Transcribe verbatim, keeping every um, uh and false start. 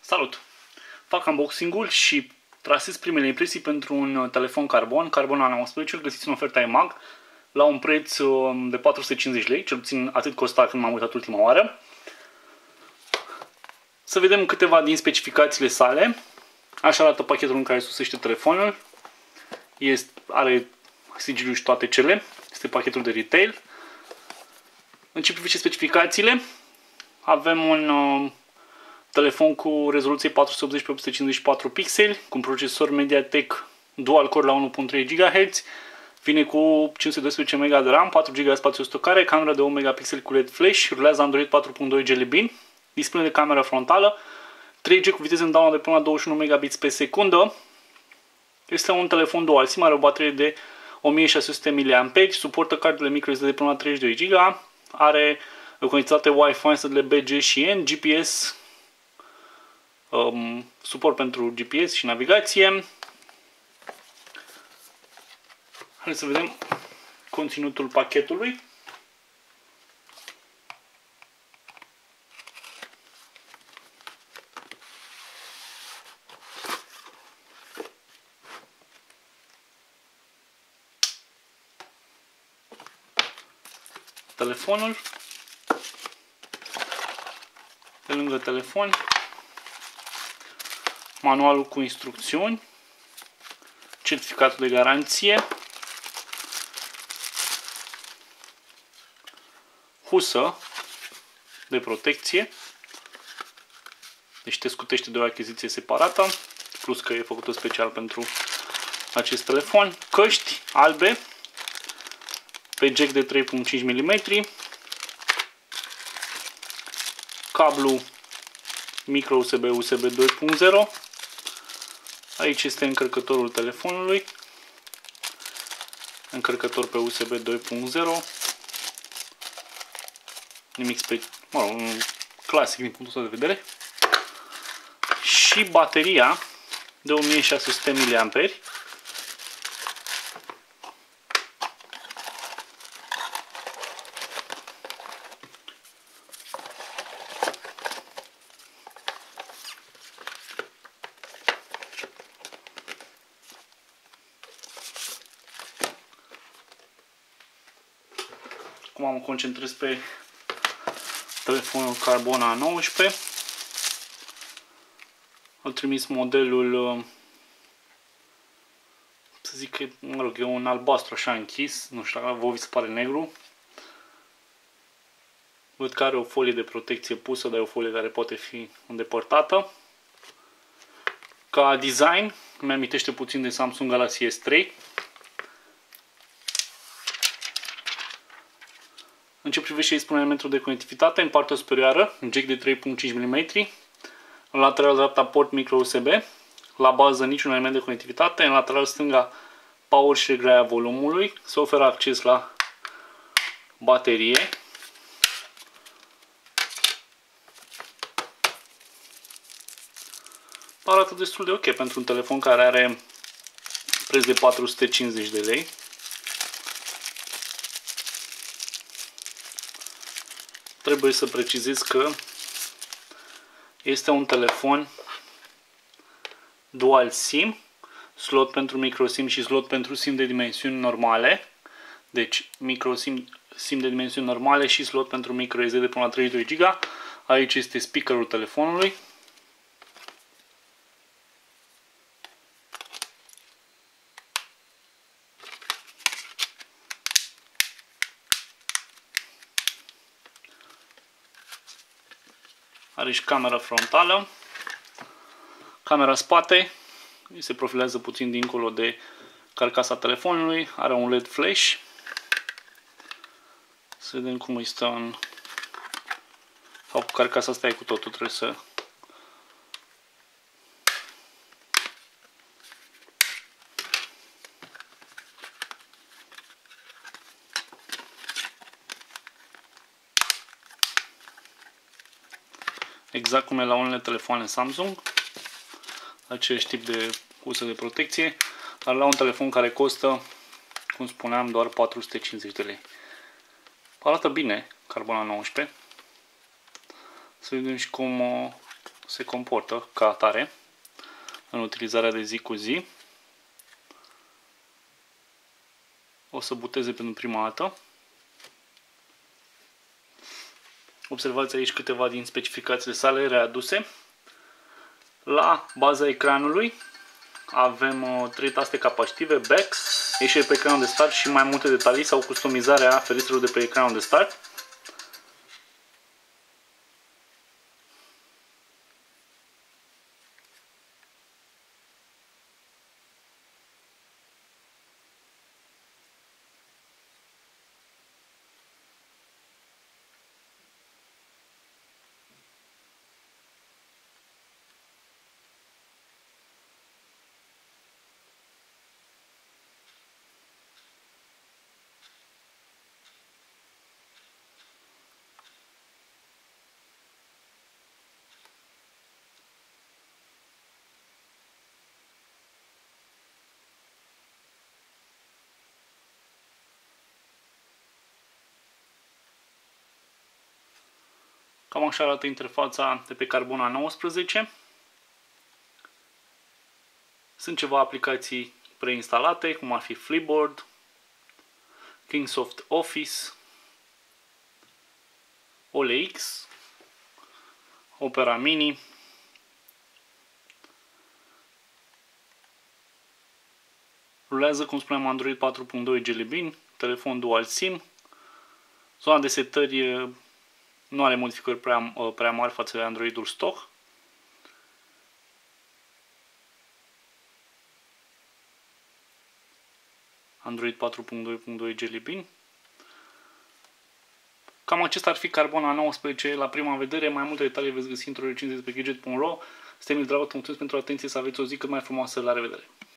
Salut! Fac unboxing-ul și trasez primele impresii pentru un telefon Carbon, Carbon A nouăsprezece, îl găsiți în oferta E M A G la un preț de patru sute cincizeci lei, cel puțin atât costa când m-am uitat ultima oară. Să vedem câteva din specificațiile sale. Așa arată pachetul în care susește telefonul. Este, are sigiliul și toate cele. Este pachetul de retail. În ce privește specificațiile, avem un uh, telefon cu rezoluție patru sute optzeci pe opt sute cincizeci și patru pixeli, cu un procesor MediaTek dual core la unu virgulă trei gigahertz, vine cu cinci sute doisprezece mega de RAM, patru giga de spațiu stocare, cameră de unu megapixeli cu L E D flash, rulează Android patru punct doi Jelly Bean, display de cameră frontală, trei G cu viteză în download de până la douăzeci și unu megabits pe secundă. Este un telefon dual SIM, are o baterie de o mie șase sute miliamperi ori, suportă cardele microSD de până la treizeci și doi giga, are o conectivitate Wi-Fi, S D L B G și N, G P S, um, suport pentru G P S și navigație. Haideți să vedem conținutul pachetului. Telefonul. Pe lângă telefon, manualul cu instrucțiuni, certificatul de garanție, husă de protecție, deci te scutește de o achiziție separată, plus că e făcută special pentru acest telefon, căști albe, pe jack de trei virgulă cinci milimetri, cablu micro U S B U S B doi punct zero. Aici este încărcătorul telefonului, încărcător pe U S B doi punct zero, nimic spe... mă rog, un clasic din punctul de vedere, și bateria de o mie șase sute miliamperi. Acum mă concentrez pe telefonul Carbon A nouăsprezece. Am trimis modelul, să zic că, mă rog, e un albastru așa închis, nu știu, vă vi se pare negru. Văd că are o folie de protecție pusă, dar e o folie care poate fi îndepărtată. Ca design, îmi amintește puțin de Samsung Galaxy S trei. În ce privește expunementul de conectivitate, în partea superioară, un jack de trei virgulă cinci milimetri, în lateral dreapta port micro U S B, la bază niciun element de conectivitate, în lateral stânga power și reglarea volumului, se oferă acces la baterie. Arată destul de ok pentru un telefon care are preț de patru sute cincizeci de lei. Trebuie să precizez că este un telefon dual SIM, slot pentru micro SIM și slot pentru SIM de dimensiuni normale. Deci micro SIM, SIM de dimensiuni normale și slot pentru micro S D de până la treizeci și doi giga. Aici este speakerul telefonului. Are și camera frontală, camera spate, se profilează puțin dincolo de carcasa telefonului, are un L E D flash. Să vedem cum îi stă în... sau cu carcasa asta e cu totul, trebuie să... Exact cum e la unele telefoane Samsung, același tip de husă de protecție, dar la un telefon care costă, cum spuneam, doar patru sute cincizeci de lei. Arată bine Carbon A nouăsprezece. Să vedem și cum se comportă ca atare în utilizarea de zi cu zi. O să buteze pentru prima dată. Observați aici câteva din specificațiile sale readuse. La baza ecranului avem uh, trei taste capacitive, back, ieșire pe ecranul de start și mai multe detalii sau customizarea ferestrelor de pe ecranul de start. Cam așa arată interfața de pe Carbon A nouăsprezece. Sunt ceva aplicații preinstalate, cum ar fi Flipboard, Kingsoft Office, O L X, Opera Mini, rulează, cum spuneam, Android patru punct doi Jelly Bean, telefon dual SIM, zona de setări nu are modificări prea, prea mari față de Androidul stock. Android patru punct doi punct doi Jelly Bean. Cam acesta ar fi Carbon A nouăsprezece la prima vedere. Mai multe detalii veți găsi într-o recenzie pe gadget punct ro. Suntem Dragot, mulțumesc pentru atenție, să aveți o zi cât mai frumoasă, la revedere!